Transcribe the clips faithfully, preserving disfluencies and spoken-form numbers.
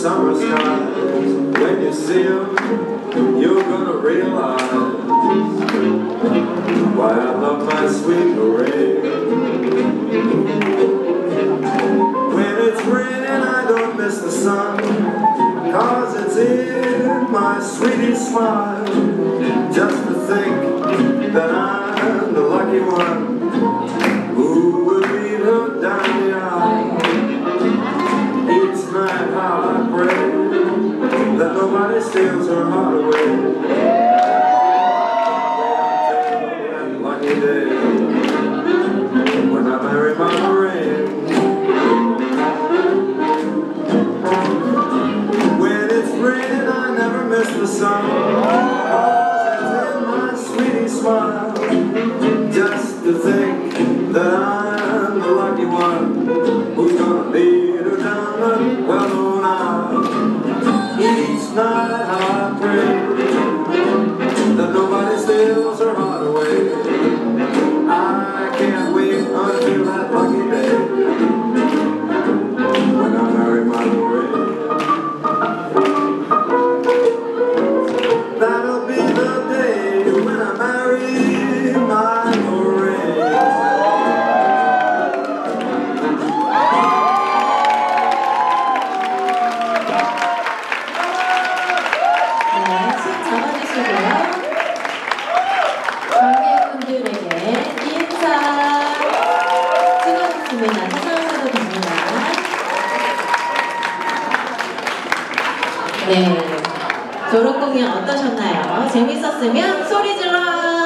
summer skies. When you see them, you're gonna realize why I love my sweet Lorraine. When it's raining, I don't miss the sun, cause it's in my sweetie smile. Just to think that I'm the lucky one who would lead her down the aisle. Each night how I pray that nobody steals her heart away. That lucky day when I marry my Lorraine. When it's raining, I never miss the sun, cause it's in my sweetie smile. Just to think that I'm the lucky one who's gonna lead her down the well-known aisle. Each night I pray that nobody steals her heart away. I can't wait until that lucky day when I marry my Lorraine. That'll be the day when I marry my Lorraine. 네, 손 잡아주시고요. 관객분들에게 인사 찍어주십니다. 사랑하셔도 됩니다. 네, 졸업 공연 어떠셨나요? 재밌었으면 소리 질러!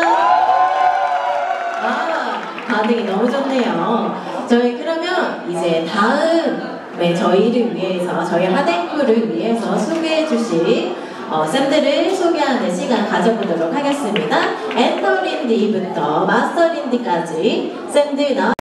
아, 반응이 너무 좋네요. 저희 그러면 이제 다음 네, 저희를 위해서, 저희 하댕구를 위해서 소개해 주실 어, 쌤들을 소개하는 시간 가져보도록 하겠습니다. 엔터린디부터 마스터린디까지 쌤들 나와